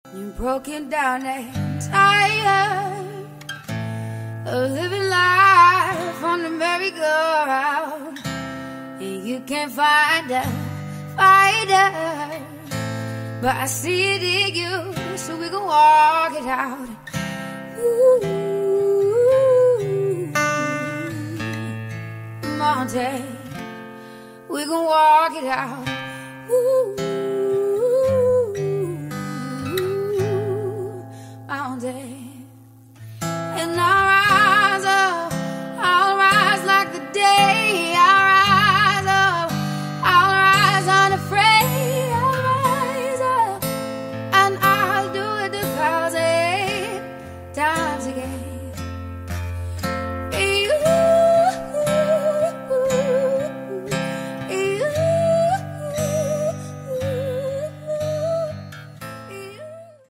You're broken down and tired of living life on the merry-go-round, and you can't find a fighter, but I see it in you, so we can walk it out. Ooh, Monte, we can walk it out. Ooh.